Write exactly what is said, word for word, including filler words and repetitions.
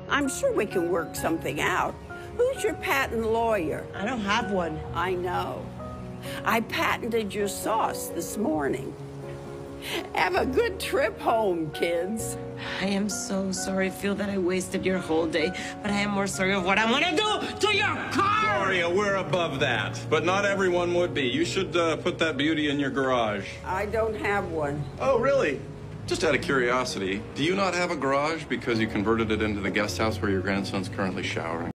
I'm sure we can work something out. Who's your patent lawyer? I don't have one. I know. I patented your sauce this morning. Have a good trip home, kids. I am so sorry. I feel that I wasted your whole day, but I am more sorry of what I'm gonna do to your car! Gloria, we're above that, but not everyone would be. You should uh, put that beauty in your garage. I don't have one. Oh, really? Just out of curiosity, do you not have a garage because you converted it into the guest house where your grandson's currently showering?